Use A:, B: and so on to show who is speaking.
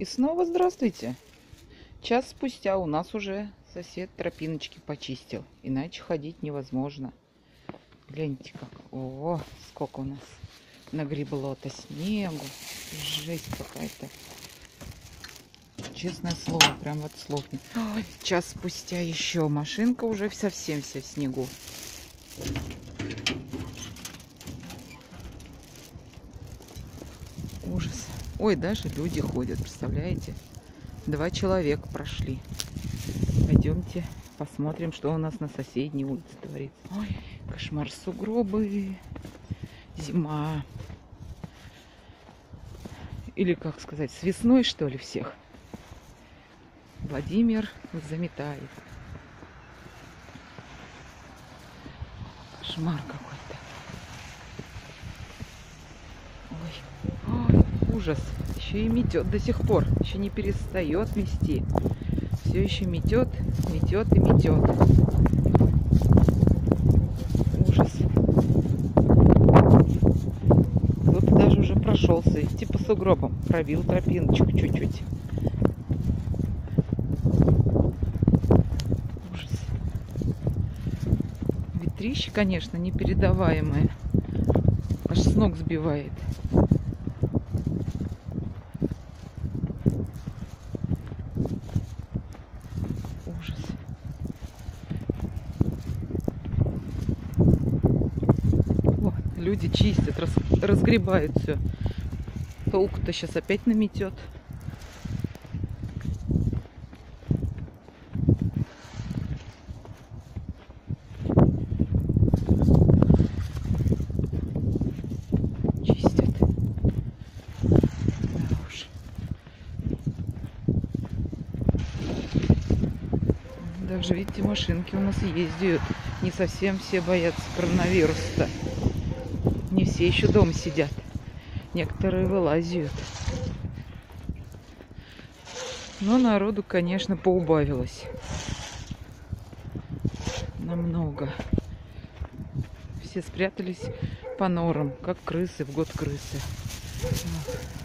A: И снова здравствуйте. Час спустя у нас уже сосед тропиночки почистил. Иначе ходить невозможно. Гляньте как. О, сколько у нас нагребло-то снегу. Жесть какая-то. Честное слово, прям вот слов нет. Ой, час спустя еще машинка уже совсем вся в снегу. Ужас. Ой, даже люди ходят, представляете? 2 человека прошли. Пойдемте посмотрим, что у нас на соседней улице творится. Ой, кошмар, сугробы. Зима. Или, как сказать, с весной, что ли, всех. Владимир заметает. Кошмар какой-то. Ой, ужас. Еще и метет до сих пор. Еще не перестает мести. Все еще метет, метет и метет. Ужас. Кто-то даже уже прошелся. Типа сугробом. Пробил тропиночку чуть-чуть. Ужас. Ветрище, конечно, непередаваемое. Аж с ног сбивает. Ужас. О, люди чистят, разгребают все. Толку-то сейчас опять наметет. Чистят. Да уж. Даже, видите, машинки у нас ездят. Не совсем все боятся коронавируса-то. Не все еще дома сидят. Некоторые вылазят. Но народу, конечно, поубавилось. Намного. Все спрятались по норам, как крысы в год крысы.